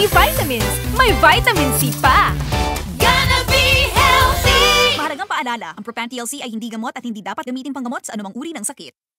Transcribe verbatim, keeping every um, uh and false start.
B Vitamins. May vitamin C pa. Gonna be healthy! Mahalagang paalala, ang Propan T L C ay hindi gamot at hindi dapat gamitin panggamot sa anumang uri ng sakit.